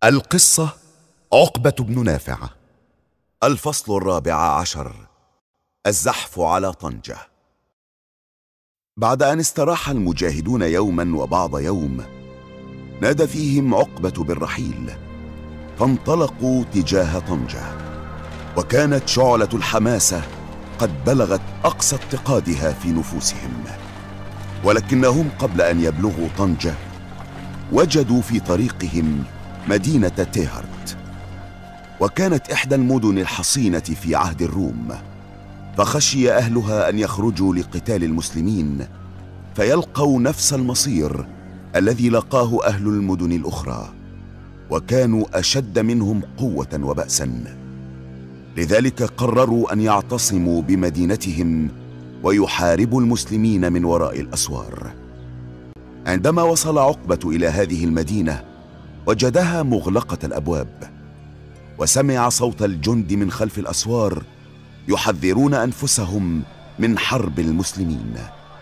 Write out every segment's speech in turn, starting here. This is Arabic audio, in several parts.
القصة عقبة بن نافع. الفصل 14. الزحف على طنجة. بعد أن استراح المجاهدون يوما وبعض يوم، نادى فيهم عقبة بالرحيل، فانطلقوا تجاه طنجة. وكانت شعلة الحماسة قد بلغت أقصى اتقادها في نفوسهم، ولكنهم قبل أن يبلغوا طنجة وجدوا في طريقهم مدينة تيهرت، وكانت إحدى المدن الحصينة في عهد الروم، فخشي أهلها أن يخرجوا لقتال المسلمين فيلقوا نفس المصير الذي لقاه أهل المدن الأخرى، وكانوا أشد منهم قوة وبأسا. لذلك قرروا أن يعتصموا بمدينتهم ويحاربوا المسلمين من وراء الأسوار. عندما وصل عقبة إلى هذه المدينة وجدها مغلقة الأبواب، وسمع صوت الجند من خلف الأسوار يحذرون أنفسهم من حرب المسلمين.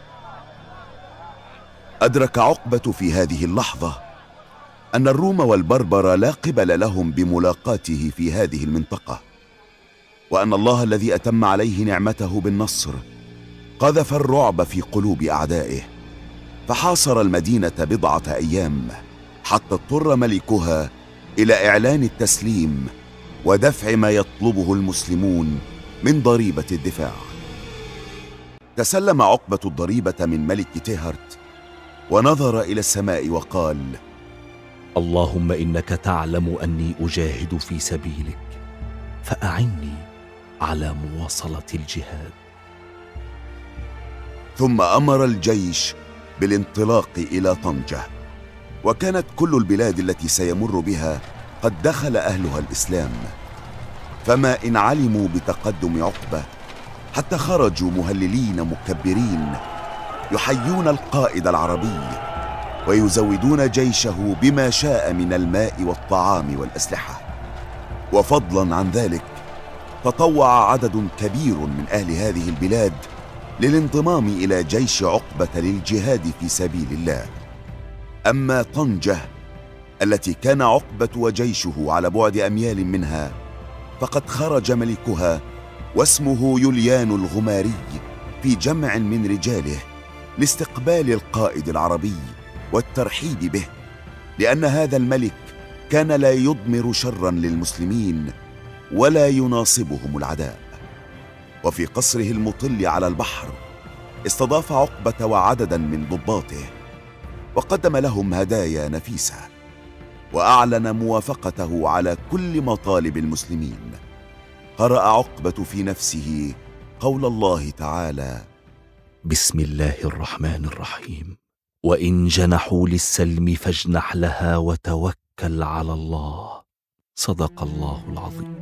أدرك عقبة في هذه اللحظة أن الروم والبربر لا قبل لهم بملاقاته في هذه المنطقة، وأن الله الذي أتم عليه نعمته بالنصر قذف الرعب في قلوب أعدائه، فحاصر المدينة بضعة أيام حتى اضطر ملكها إلى إعلان التسليم ودفع ما يطلبه المسلمون من ضريبة الدفاع. تسلم عقبة الضريبة من ملك تيهرت ونظر إلى السماء وقال: اللهم إنك تعلم أني أجاهد في سبيلك، فأعني على مواصلة الجهاد. ثم أمر الجيش بالانطلاق إلى طنجة، وكانت كل البلاد التي سيمر بها قد دخل أهلها الإسلام، فما إن علموا بتقدم عقبة حتى خرجوا مهللين مكبرين يحيون القائد العربي ويزودون جيشه بما شاء من الماء والطعام والأسلحة. وفضلا عن ذلك تطوع عدد كبير من أهل هذه البلاد للانضمام إلى جيش عقبة للجهاد في سبيل الله. أما طنجة التي كان عقبة وجيشه على بعد أميال منها، فقد خرج ملكها واسمه يوليان الغماري في جمع من رجاله لاستقبال القائد العربي والترحيب به، لأن هذا الملك كان لا يضمر شرا للمسلمين ولا يناصبهم العداء. وفي قصره المطل على البحر استضاف عقبة وعددا من ضباطه، وقدم لهم هدايا نفيسة، وأعلن موافقته على كل مطالب المسلمين. قرأ عقبة في نفسه قول الله تعالى: بسم الله الرحمن الرحيم، وإن جنحوا للسلم فاجنح لها وتوكل على الله، صدق الله العظيم.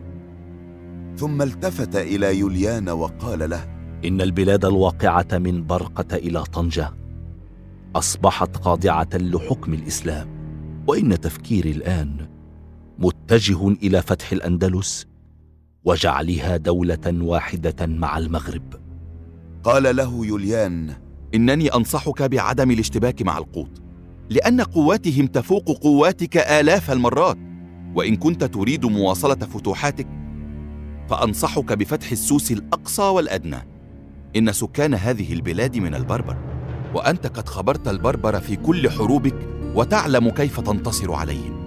ثم التفت إلى يوليان وقال له: إن البلاد الواقعة من برقة إلى طنجة أصبحت خاضعة لحكم الإسلام، وإن تفكيري الآن متجه إلى فتح الأندلس وجعلها دولة واحدة مع المغرب. قال له يوليان: إنني أنصحك بعدم الاشتباك مع القوط، لأن قواتهم تفوق قواتك آلاف المرات، وإن كنت تريد مواصلة فتوحاتك فأنصحك بفتح السوس الأقصى والأدنى. إن سكان هذه البلاد من البربر، وأنت قد خبرت البربر في كل حروبك وتعلم كيف تنتصر عليهم.